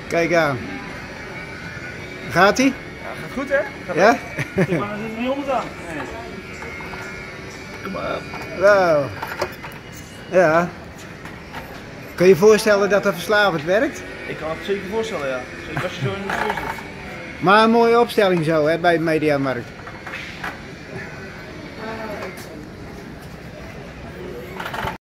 Kijk aan. Gaat-ie? Ja, gaat goed hè? Gaat Ja? Ik maar er zit niet onder aan. Nee. Kom maar op. Wow. Ja. Kun je je voorstellen dat dat verslavend werkt? Ik kan het zeker voorstellen, ja. Zeker als je zo in de vuur zit. Maar een mooie opstelling zo hè, bij de Mediamarkt.